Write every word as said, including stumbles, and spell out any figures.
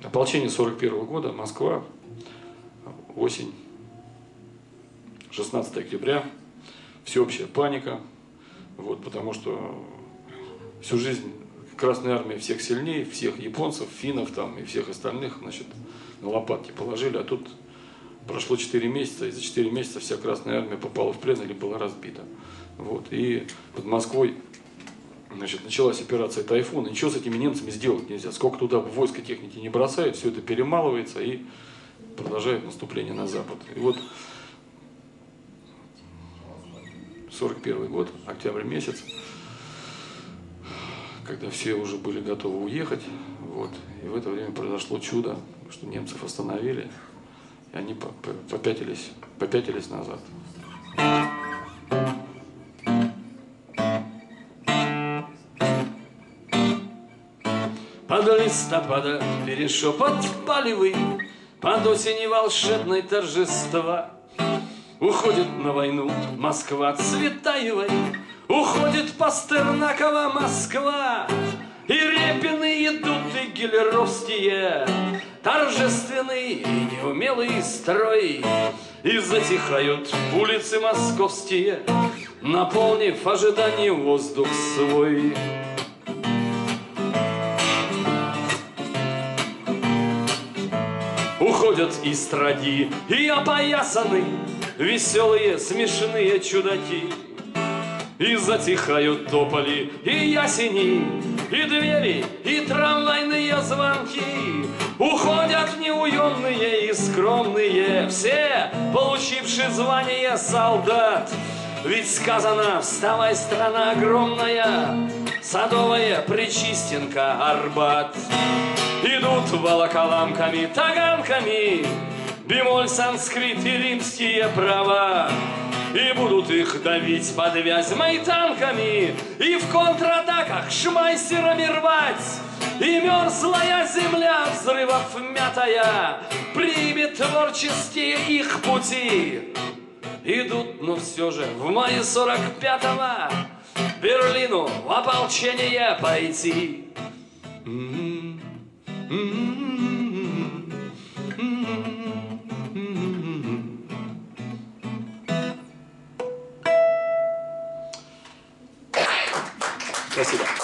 Ополчение сорок первого года, Москва, осень, шестнадцатое октября, всеобщая паника, вот, потому что всю жизнь Красная Армия всех сильнее, всех японцев, финнов там и всех остальных, значит, на лопатки положили, а тут прошло четыре месяца, и за четыре месяца вся Красная Армия попала в плен или была разбита. Вот, и под Москвой, значит, началась операция «Тайфун», и ничего с этими немцами сделать нельзя. Сколько туда войск и техники не бросают, все это перемалывается и продолжает наступление на запад. И вот сорок первый год, октябрь месяц, когда все уже были готовы уехать, вот, и в это время произошло чудо, что немцев остановили, и они попятились, попятились назад. Под листопада перешепот палевый, под осени волшебной торжества. Уходит на войну Москва Цветаевой, уходит Пастернакова Москва. И Репины идут, и гитлеровские, торжественный и неумелый строй. И затихают улицы московские, наполнив ожидание воздух свой. Уходят эстради и опоясаны веселые, смешные чудаки. И затихают тополи, и ясени, и двери, и трамвайные звонки. Уходят неуемные и скромные все, получившие звание солдат. Ведь сказано: вставай, страна огромная, Садовая, Пречистенка, Арбат. Идут волоколамками, таганками, бемоль, санскрит и римские права. И будут их давить под Вязьмой танками, и в контратаках шмайсерами рвать. И мерзлая земля, взрывов мятая, примет творческие их пути. Идут, но все же в мае сорок пятого Берлину в ополчение пойти. Спасибо.